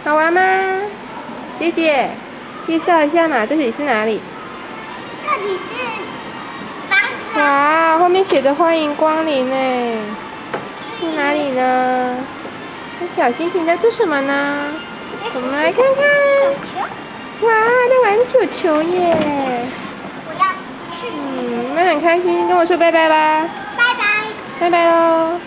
好玩吗？姐姐，介绍一下嘛，这里是哪里？ 这里是房子。 哇，后面写着欢迎光临呢。是哪里呢？那小星星在做什么呢？我们来看看。哇，在玩球球耶！ 我要去。 你们很开心，跟我说拜拜吧。 拜拜。 拜拜喽。